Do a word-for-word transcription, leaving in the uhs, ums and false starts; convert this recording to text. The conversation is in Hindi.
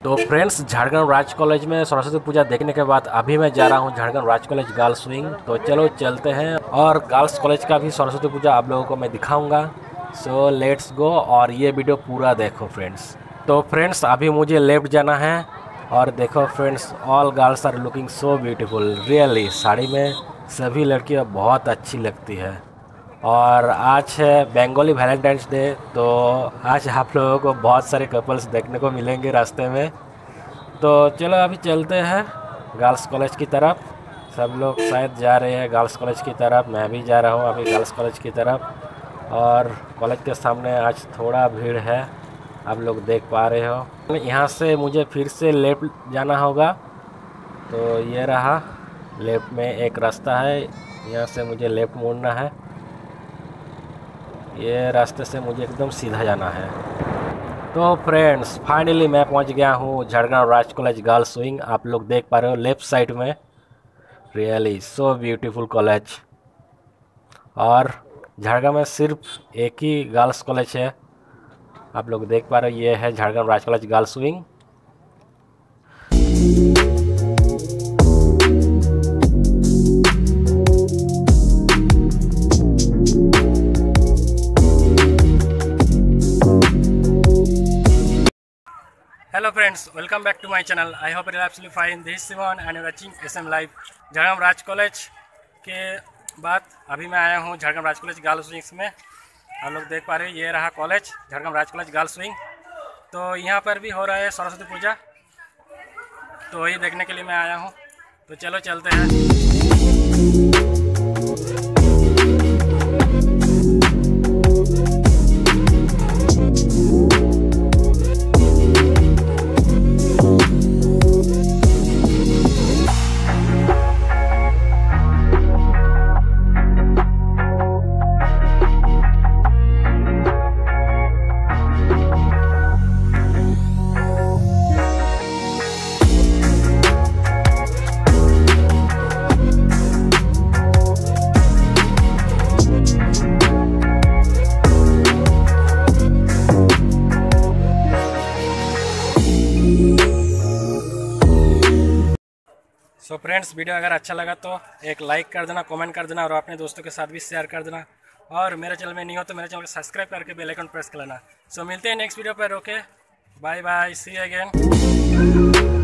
तो फ्रेंड्स, झारखंड राज कॉलेज में सरस्वती पूजा देखने के बाद अभी मैं जा रहा हूँ Jharkhand Raj college girls wing. तो चलो चलते हैं और गर्ल्स कॉलेज का भी सरस्वती पूजा आप लोगों को मैं दिखाऊंगा। सो लेट्स गो और ये वीडियो पूरा देखो फ्रेंड्स। तो फ्रेंड्स, अभी मुझे लेफ्ट जाना है और देखो friends, all girls are looking so beautiful really. Sari में सभी लड़कियाँ बहुत अच्छी लगती है। और आज है बंगाली वैलेंटाइंस डे, तो आज आप लोगों को बहुत सारे कपल्स देखने को मिलेंगे रास्ते में। तो चलो अभी चलते हैं गर्ल्स कॉलेज की तरफ। सब लोग शायद जा रहे हैं गर्ल्स कॉलेज की तरफ, मैं भी जा रहा हूँ अभी गर्ल्स कॉलेज की तरफ। और कॉलेज के सामने आज थोड़ा भीड़ है, आप लोग देख पा रहे हो। यहाँ से मुझे फिर से लेफ्ट जाना होगा। तो ये रहा, लेफ्ट में एक रास्ता है, यहाँ से मुझे लेफ्ट मुड़ना है। ये रास्ते से मुझे एकदम सीधा जाना है। तो फ्रेंड्स, फाइनली मैं पहुंच गया हूँ Jharkhand Raj college girls wing. आप लोग देख पा रहे हो लेफ्ट साइड में, रियली सो ब्यूटीफुल कॉलेज। और झारखंड में सिर्फ एक ही गर्ल्स कॉलेज है, आप लोग देख पा रहे हो, ये है Jharkhand Raj college girls wing. Hello friends, welcome back to my channel. I hope you are absolutely fine. This is Simon and you are watching SM live. Jharkhand Raj college के बाद अभी मैं आया हूँ Jharkhand Raj college girls wings में। आप लोग देख पा रहे हैं, ये रहा college Jharkhand Raj college girls wing. तो यहाँ पर भी हो रहा है सरस्वती पूजा, तो वही देखने के लिए मैं आया हूँ। तो चलो चलते हैं। सो फ्रेंड्स, वीडियो अगर अच्छा लगा तो एक लाइक कर देना, कमेंट कर देना और अपने दोस्तों के साथ भी शेयर कर देना। और मेरे चैनल में नहीं हो तो मेरे चैनल को सब्सक्राइब करके बेल आइकन प्रेस कर लेना। सो मिलते हैं नेक्स्ट वीडियो पर। Okay, bye bye, see you again.